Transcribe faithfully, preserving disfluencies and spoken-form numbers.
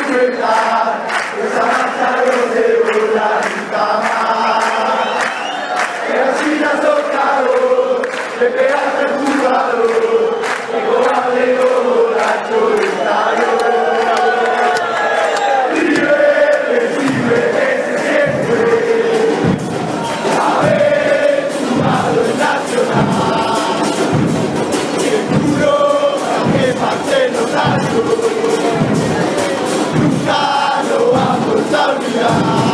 libertad, esa marcha no se burla nunca más. Que así la tocado, le pegaste al jugador, y cobarde como borracho estadio. Libre, recibe ese siempre, haber jugado en Nacional, y el puro que parte los años. Nunca lo vamos a olvidar.